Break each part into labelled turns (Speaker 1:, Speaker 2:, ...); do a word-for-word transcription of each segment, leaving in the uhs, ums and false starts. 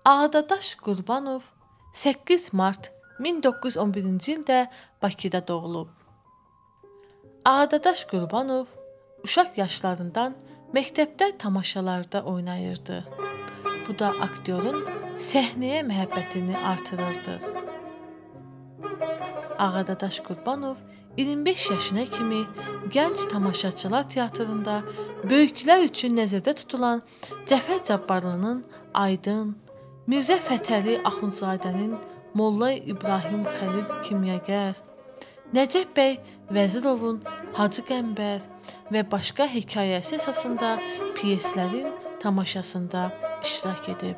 Speaker 1: Ağdadaş Qurbanov səkkiz mart min doqquz yüz on birinci ildə Bakıda doğulub. Ağdadaş Qurbanov uşaq yaşlarından məktəbdə tamaşalarda oynayırdı. Bu da aktyorun səhnəyə məhəbbətini artırırdı. Ağdadaş Qurbanov iyirmi beş yaşına kimi gənc tamaşaçılar teatrında böyüklər üçün nəzərdə tutulan Cəfər Cabbarlının Aydın, Mirzə Fətəli Axundzadənin Molla İbrahim Xəlil Kimyagər, Nəcəf bəy Vəzirovun Hacı Qəmbər və başqa hekayəsi əsasında pyeslərin tamaşasında iştirak edib.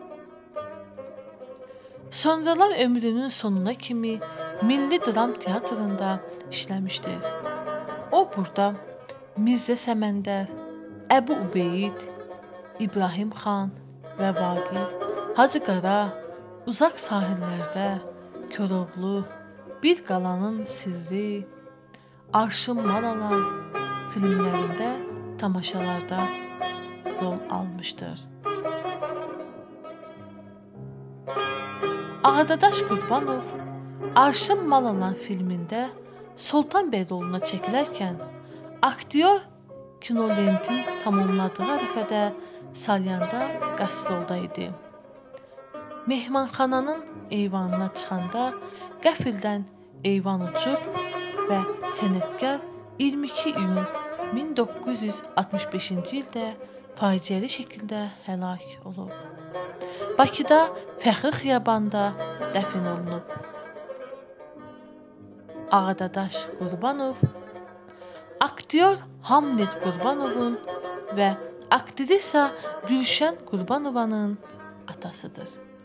Speaker 1: Sonralar ömrünün sonuna kimi Milli Dram Teatrında işləmişdir. O burada Mirzə Səməndər, Əbu Ubeyd, İbrahim xan və Vaqif, Hacı Qara, Uzaq Sahillərdə, Koroğlu, Bir Qalanın Sirri, Arşın Malalan filmlərində tamaşalarda rol almışdır. Ağdadaş Qurbanov Arşın Malalan filmində Sultan bəy roluna çəkilərkən aktyor kinolentin tamamladığı ərəfədə Salyanda qastrolda idi. Mehmanxananın eyvanına çıxanda qəfildən eyvan uçub və sənətkar iyirmi iki iyun min doqquz yüz altmış beşinci ildə faciəli şəkildə həlak olub. Bakıda Fəxri Xiyabanda dəfn olunub. Ağdadaş Qurbanov aktyor Hamlet Qurbanovun və aktrisa Gülşən Qurbanovanın atasıdır.